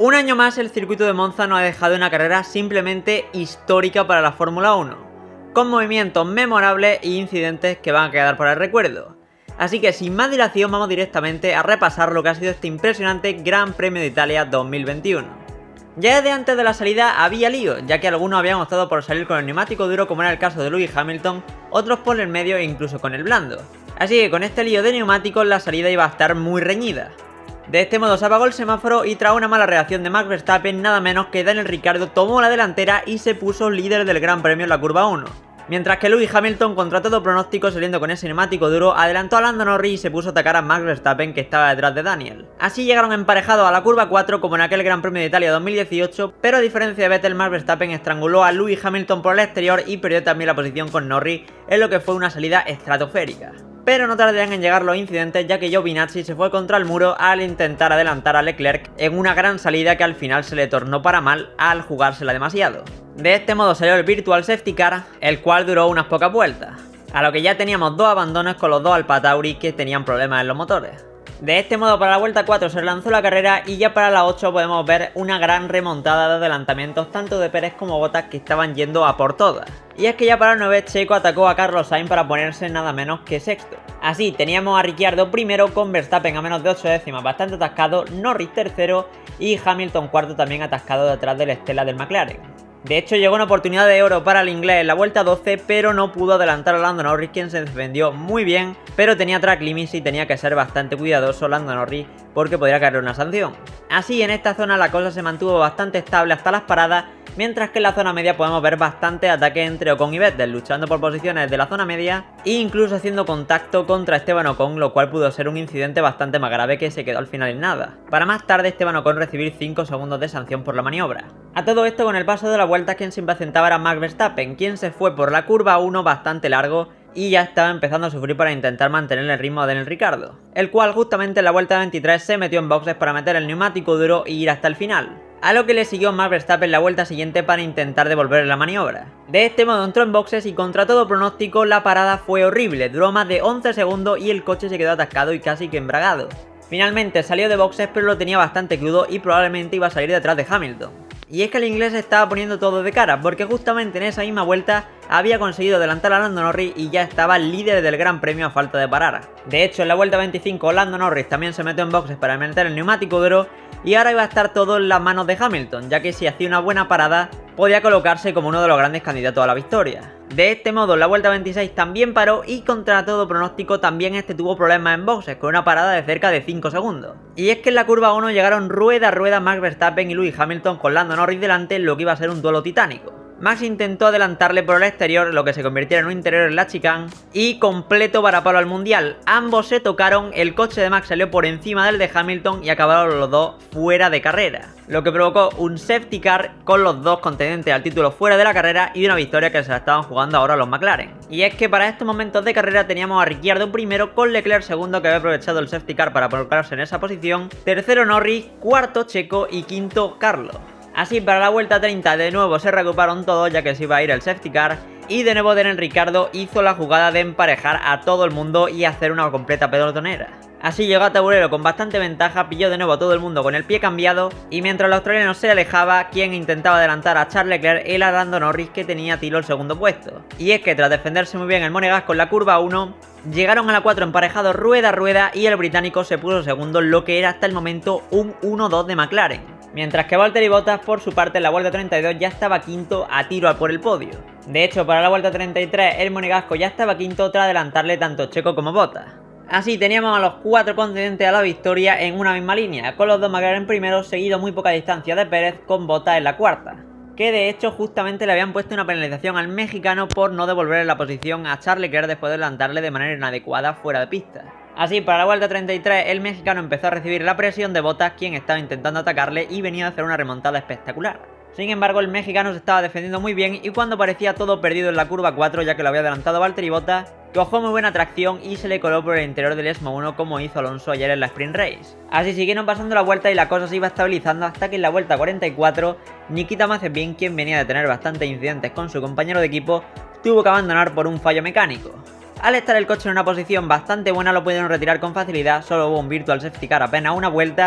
Un año más el circuito de Monza nos ha dejado una carrera simplemente histórica para la Fórmula 1, con movimientos memorables e incidentes que van a quedar para el recuerdo. Así que sin más dilación vamos directamente a repasar lo que ha sido este impresionante Gran Premio de Italia 2021. Ya desde antes de la salida había lío, ya que algunos habían optado por salir con el neumático duro como era el caso de Lewis Hamilton, otros por el medio e incluso con el blando. Así que con este lío de neumáticos la salida iba a estar muy reñida. De este modo se apagó el semáforo y tras una mala reacción de Max Verstappen nada menos que Daniel Ricciardo tomó la delantera y se puso líder del Gran Premio en la curva 1. Mientras que Lewis Hamilton, contra todo pronóstico saliendo con ese neumático duro, adelantó a Lando Norris y se puso a atacar a Max Verstappen que estaba detrás de Daniel. Así llegaron emparejados a la curva 4 como en aquel Gran Premio de Italia 2018, pero a diferencia de Vettel, Max Verstappen estranguló a Lewis Hamilton por el exterior y perdió también la posición con Norris en lo que fue una salida estratosférica. Pero no tardarían en llegar los incidentes, ya que Giovinazzi se fue contra el muro al intentar adelantar a Leclerc en una gran salida que al final se le tornó para mal al jugársela demasiado. De este modo salió el Virtual Safety Car, el cual duró unas pocas vueltas, a lo que ya teníamos dos abandonos con los dos Alfa Tauri que tenían problemas en los motores. De este modo para la vuelta 4 se lanzó la carrera y ya para la 8 podemos ver una gran remontada de adelantamientos tanto de Pérez como Bottas que estaban yendo a por todas. Y es que ya para el 9 Checo atacó a Carlos Sainz para ponerse nada menos que sexto. Así teníamos a Ricciardo primero con Verstappen a menos de 8 décimas bastante atascado, Norris tercero y Hamilton cuarto también atascado detrás del Estela del McLaren. De hecho llegó una oportunidad de oro para el inglés en la vuelta 12, pero no pudo adelantar a Lando Norris, quien se defendió muy bien, pero tenía track limits y tenía que ser bastante cuidadoso Lando Norris porque podría caer una sanción. Así en esta zona la cosa se mantuvo bastante estable hasta las paradas, mientras que en la zona media podemos ver bastante ataque entre Ocon y Vettel, luchando por posiciones de la zona media e incluso haciendo contacto contra Esteban Ocon, lo cual pudo ser un incidente bastante más grave que se quedó al final en nada, para más tarde Esteban Ocon recibir 5 segundos de sanción por la maniobra. A todo esto, con el paso de la vuelta, quien se impacientaba era Max Verstappen, quien se fue por la curva 1 bastante largo y ya estaba empezando a sufrir para intentar mantener el ritmo de Daniel Ricciardo, el cual justamente en la vuelta 23 se metió en boxes para meter el neumático duro e ir hasta el final, a lo que le siguió Max Verstappen la vuelta siguiente para intentar devolver la maniobra. De este modo entró en boxes y contra todo pronóstico la parada fue horrible, duró más de 11 segundos y el coche se quedó atascado y casi que embragado. Finalmente salió de boxes pero lo tenía bastante crudo y probablemente iba a salir detrás de Hamilton. Y es que el inglés estaba poniendo todo de cara, porque justamente en esa misma vuelta había conseguido adelantar a Lando Norris y ya estaba líder del Gran Premio a falta de parar. De hecho, en la vuelta 25 Lando Norris también se metió en boxes para meter el neumático duro y ahora iba a estar todo en las manos de Hamilton, ya que si hacía una buena parada podía colocarse como uno de los grandes candidatos a la victoria. De este modo, la vuelta 26 también paró y contra todo pronóstico también tuvo problemas en boxes, con una parada de cerca de 5 segundos. Y es que en la curva 1 llegaron rueda a rueda Max Verstappen y Lewis Hamilton con Lando Norris delante en lo que iba a ser un duelo titánico. Max intentó adelantarle por el exterior, lo que se convirtió en un interior en la chicane y completo varapalo al mundial. Ambos se tocaron, el coche de Max salió por encima del de Hamilton y acabaron los dos fuera de carrera, lo que provocó un safety car con los dos contendientes al título fuera de la carrera y una victoria que se la estaban jugando ahora los McLaren. Y es que para estos momentos de carrera teníamos a Ricciardo primero, con Leclerc segundo, que había aprovechado el safety car para colocarse en esa posición, tercero Norris, cuarto Checo y quinto Carlos. Así para la vuelta 30 de nuevo se recuperaron todos, ya que se iba a ir el safety car y de nuevo Daniel Ricciardo hizo la jugada de emparejar a todo el mundo y hacer una completa pelotonera. Así llegó a taburero con bastante ventaja, pilló de nuevo a todo el mundo con el pie cambiado y mientras el australiano se alejaba, quien intentaba adelantar a Charles Leclerc era Lando Norris, que tenía a tiro el segundo puesto. Y es que tras defenderse muy bien el monegasco en la curva 1, llegaron a la 4 emparejados rueda a rueda y el británico se puso segundo, lo que era hasta el momento un 1-2 de McLaren. Mientras que Valtteri Bottas por su parte en la vuelta 32 ya estaba quinto a tiro a por el podio. De hecho para la vuelta 33 el monegasco ya estaba quinto tras adelantarle tanto Checo como Bottas. Así teníamos a los 4 contendientes a la victoria en una misma línea, con los dos McLaren primeros seguido muy poca distancia de Pérez con Bottas en la cuarta, que de hecho justamente le habían puesto una penalización al mexicano por no devolverle la posición a Charles Leclerc después de adelantarle de manera inadecuada fuera de pista. Así para la vuelta 33 el mexicano empezó a recibir la presión de Bottas, quien estaba intentando atacarle y venía a hacer una remontada espectacular. Sin embargo el mexicano se estaba defendiendo muy bien y cuando parecía todo perdido en la curva 4, ya que lo había adelantado Valtteri Bottas, cogió muy buena tracción y se le coló por el interior del ESMO 1 como hizo Alonso ayer en la Sprint Race. Así siguieron pasando la vuelta y la cosa se iba estabilizando hasta que en la vuelta 44 Nikita Mazepin, quien venía de tener bastantes incidentes con su compañero de equipo, tuvo que abandonar por un fallo mecánico. Al estar el coche en una posición bastante buena lo pudieron retirar con facilidad, solo hubo un Virtual Safety Car apenas una vuelta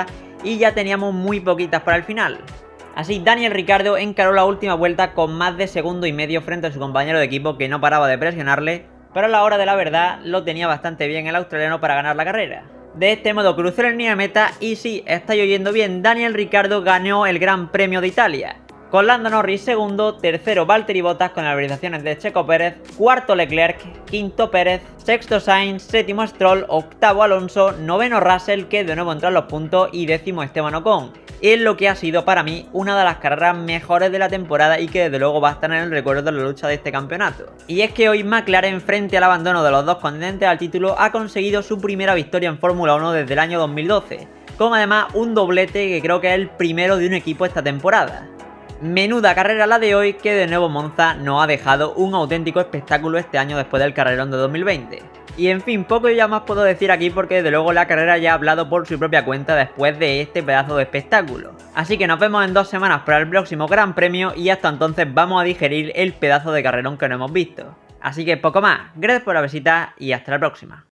y ya teníamos muy poquitas para el final. Así, Daniel Ricciardo encaró la última vuelta con más de segundo y medio frente a su compañero de equipo, que no paraba de presionarle, pero a la hora de la verdad lo tenía bastante bien el australiano para ganar la carrera. De este modo cruzó la línea de meta y sí, estáis oyendo bien, Daniel Ricciardo ganó el Gran Premio de Italia, con Lando Norris segundo, tercero Valtteri Bottas con las habilitaciones de Checo Pérez, cuarto Leclerc, quinto Pérez, sexto Sainz, séptimo Stroll, octavo Alonso, noveno Russell, que de nuevo entró en los puntos, y décimo Esteban Ocon, en lo que ha sido para mí una de las carreras mejores de la temporada y que desde luego va a estar en el recuerdo de la lucha de este campeonato. Y es que hoy McLaren, frente al abandono de los dos contendientes al título, ha conseguido su primera victoria en Fórmula 1 desde el año 2012, con además un doblete que creo que es el primero de un equipo esta temporada. Menuda carrera la de hoy, que de nuevo Monza nos ha dejado un auténtico espectáculo este año después del carrerón de 2020. Y en fin, poco ya más puedo decir aquí porque desde luego la carrera ya ha hablado por su propia cuenta después de este pedazo de espectáculo. Así que nos vemos en 2 semanas para el próximo Gran Premio y hasta entonces vamos a digerir el pedazo de carrerón que no hemos visto. Así que poco más, gracias por la visita y hasta la próxima.